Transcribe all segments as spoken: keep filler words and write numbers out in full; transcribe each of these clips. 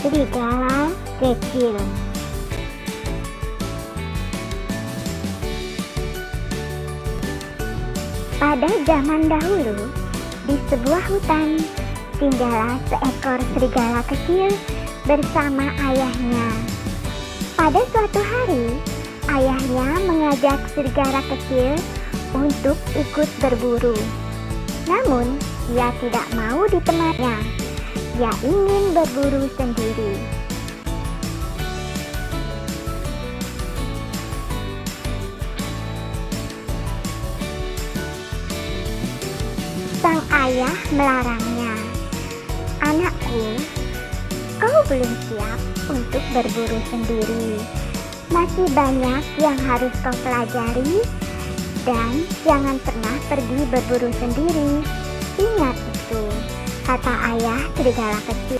Serigala kecil. Pada zaman dahulu, di sebuah hutan, tinggallah seekor serigala kecil bersama ayahnya. Pada suatu hari, ayahnya mengajak serigala kecil untuk ikut berburu. Namun, ia tidak mau ditemaninya. Ia ingin berburu sendiri. Sang ayah melarangnya. "Anakku, kau belum siap untuk berburu sendiri. Masih banyak yang harus kau pelajari, dan jangan pernah pergi berburu sendiri. Ingat itu," kata ayah serigala kecil.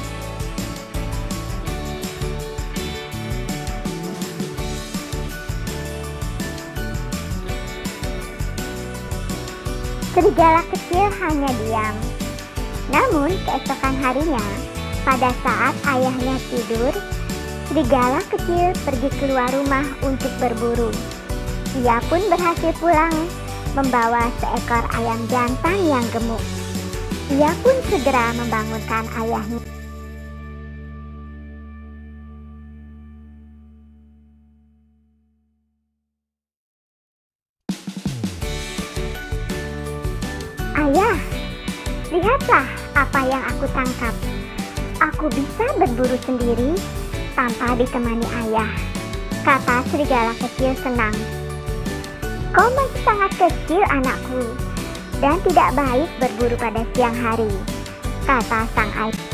Serigala kecil hanya diam. Namun keesokan harinya, pada saat ayahnya tidur, serigala kecil pergi keluar rumah untuk berburu. Ia pun berhasil pulang, membawa seekor ayam jantan yang gemuk. Ia pun segera membangunkan ayahnya. "Ayah, lihatlah apa yang aku tangkap. Aku bisa berburu sendiri tanpa ditemani ayah," kata serigala kecil senang. "Kau masih sangat kecil, anakku, dan tidak baik berburu pada siang hari," kata sang ayah.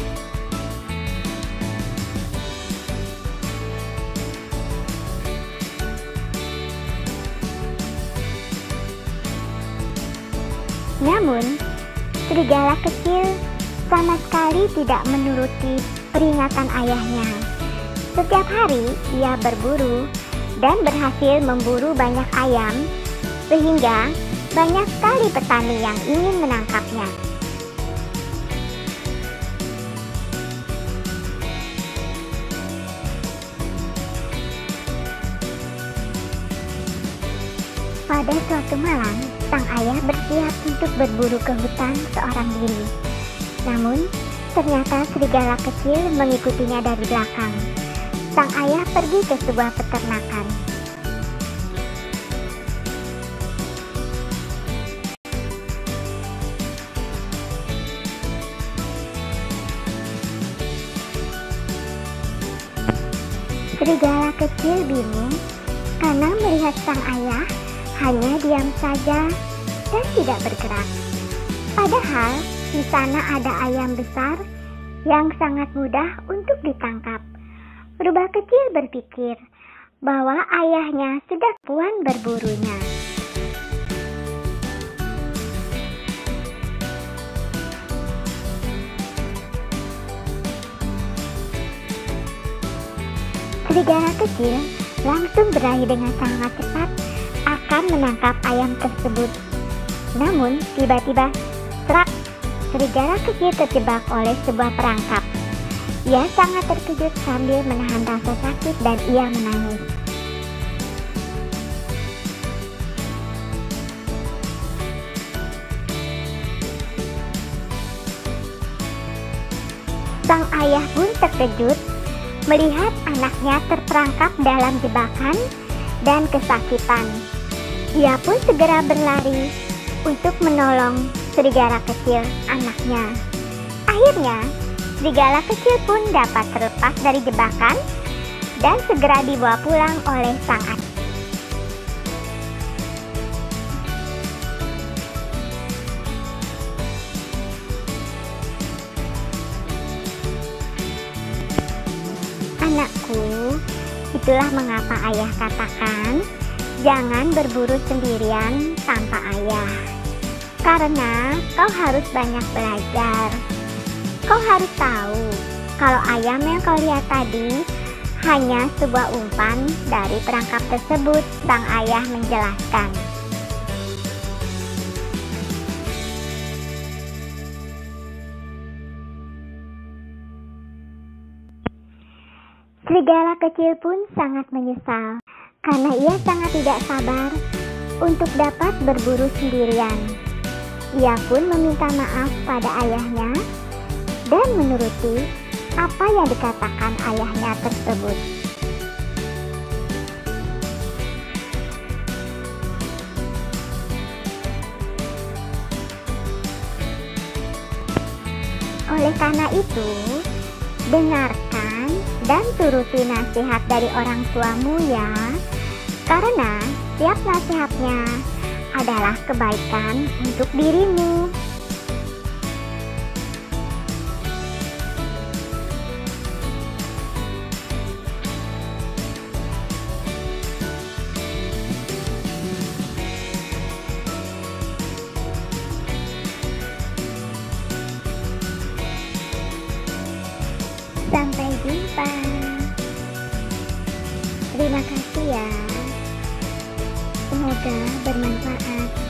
Namun, serigala kecil sama sekali tidak menuruti peringatan ayahnya. Setiap hari ia berburu dan berhasil memburu banyak ayam, sehingga banyak sekali petani yang ingin menangkapnya. Pada suatu malam, sang ayah bersiap untuk berburu ke hutan seorang diri. Namun, ternyata serigala kecil mengikutinya dari belakang. Sang ayah pergi ke sebuah peternakan. Serigala kecil bingung karena melihat sang ayah hanya diam saja dan tidak bergerak. Padahal di sana ada ayam besar yang sangat mudah untuk ditangkap. Rubah kecil berpikir bahwa ayahnya sudah puan berburunya. Serigala kecil langsung berlari dengan sangat cepat akan menangkap ayam tersebut. Namun tiba-tiba serak, serigala kecil terjebak oleh sebuah perangkap. Ia sangat terkejut sambil menahan rasa sakit dan ia menangis. Sang ayah pun terkejut melihat anaknya terperangkap dalam jebakan dan kesakitan. Ia pun segera berlari untuk menolong serigala kecil anaknya. Akhirnya, serigala kecil pun dapat terlepas dari jebakan dan segera dibawa pulang oleh sang ayah. "Anakku, itulah mengapa ayah katakan jangan berburu sendirian tanpa ayah. Karena kau harus banyak belajar. Kau harus tahu kalau ayam yang kau lihat tadi hanya sebuah umpan dari perangkap tersebut," sang ayah menjelaskan. Serigala kecil pun sangat menyesal karena ia sangat tidak sabar untuk dapat berburu sendirian. Ia pun meminta maaf pada ayahnya dan menuruti apa yang dikatakan ayahnya tersebut. Oleh karena itu, dengarkan dan turuti nasihat dari orang tuamu ya, karena setiap nasihatnya adalah kebaikan untuk dirimu. Sampai jumpa. Terima kasih ya. Semoga bermanfaat.